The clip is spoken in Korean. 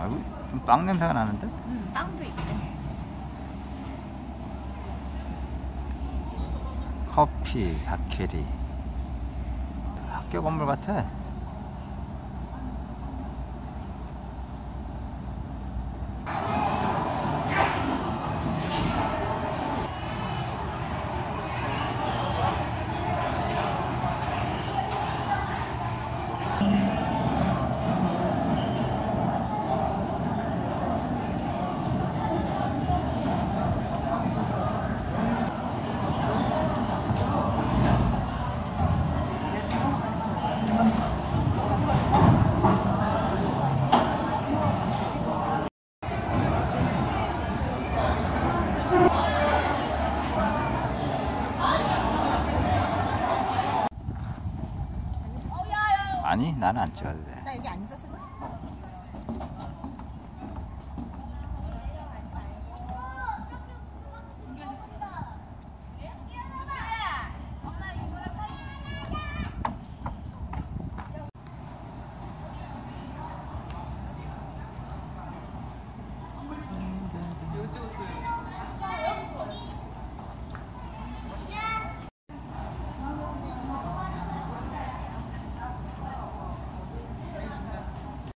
아이고, 좀 빵 냄새가 나는데? 빵도 있고. 커피, 바케리. 학교 건물 같아. 아니, 나는 안 찍어도 돼. 나 여기 앉았어.